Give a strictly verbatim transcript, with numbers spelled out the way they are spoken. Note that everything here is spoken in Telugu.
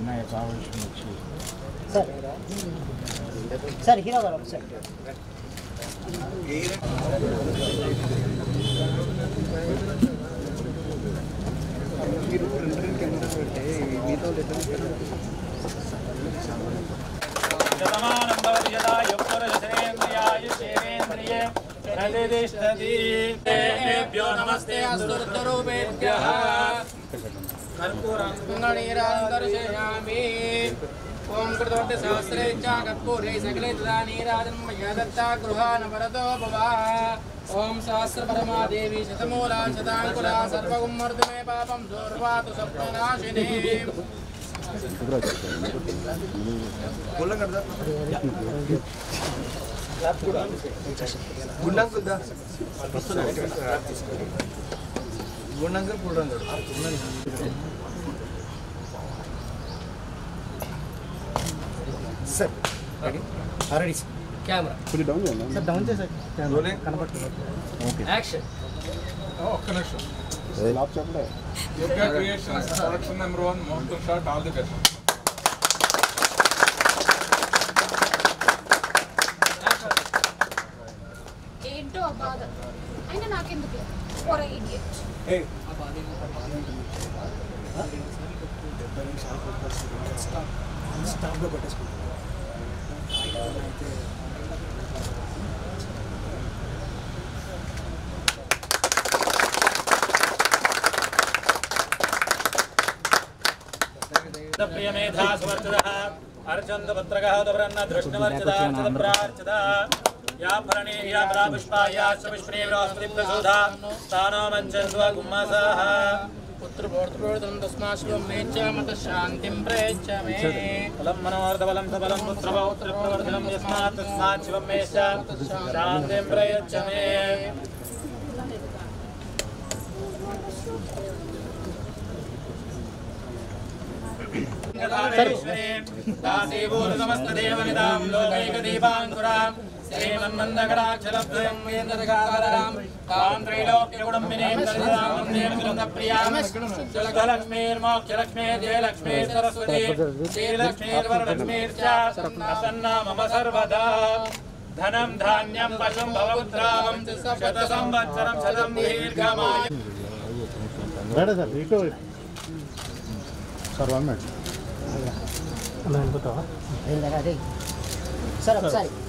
వినాయక ఆవేశం వచ్చి సార్ సార్ హీరో గారు ఒకసారి మీరు ప్రింటర్ కెమెరా పెడితే మీతో శతమానం భవతి యదా యుక్తరజసేంద్రియాయుషేంద్రియే నదిదిష్టతి తేభ్యో నమస్తే అస్తురుద్రూపేభ్యః కర్పూరం మంగళీరాం దర్శయామి ఓం కృతవర్తి సహస్రే చ కర్పూరే సకలే తదానీరాజనం మయా దత్తా గృహాన వరదో భవ ఓం సహస్ర పరమాదేవి శతమూలా శతాంకులా సర్వగుమ్మర్దుమే పాపం దూర్వాతు సప్తనాశిని గుండంకుల్ దా గుండంకుల్ గుండంకుల్ sir ready camera full down చేయండి సార్ డౌన్ చేసారు కెమెరా కనబడుతుంది ఓకే యాక్షన్ ఒక్క నిమిషం లాప్ చెప్పలే Yoga creations production number one mountain shot all the best ఏంటో బాధ అయినా నాకెందుకు ఫర్ ఇడియట్ ఏ స్టాప్లో పెట్టేసుకుంటాం ప్రియమేధా సువర్చదః అర్చందపత్రగః దవరన్న దృష్ణవర్చదా ప్రార్చదా యా ఫరణే యా బలాపుష్పా యా సవిష్ణే బృహస్పతి ప్రసోదా తానో మంచన్వ గుమ్మసః పుత్రభోర్తృదం తస్మాశ్వం మేచ్ఛామత శాంతిం ప్రయచ్చమే బలం మనోర్ధబలం సబలం పుత్రపౌత్ర ప్రవర్ధనం యస్మాత్ తస్మాత్ శివం మేశ్చ శాంతిం ప్రయచ్చమే దాసీభూత సమస్త దేవనిదాం లోకైక దీపాంకురాం శ్రీమన్మందకటాక్షరద్వయం వేంద్రగాధరాం తాం త్రైలోక్యగుణంబినీం దర్శయాం దేవకృతప్రియాం శుద్ధలక్ష్మీర్మోక్షలక్ష్మీ జయలక్ష్మీ సరస్వతి శ్రీలక్ష్మీర్వరలక్ష్మీర్చ ప్రసన్నా మమ సర్వదా ధనం ధాన్యం పశుం భవపుత్రాం శత సంవత్సరం శతం దీర్ఘమాయ రెడీ సార్ ఇటు సార్ వన్ మినిట్ అన్న అనుకుంటావా అదే సార్ ఒకసారి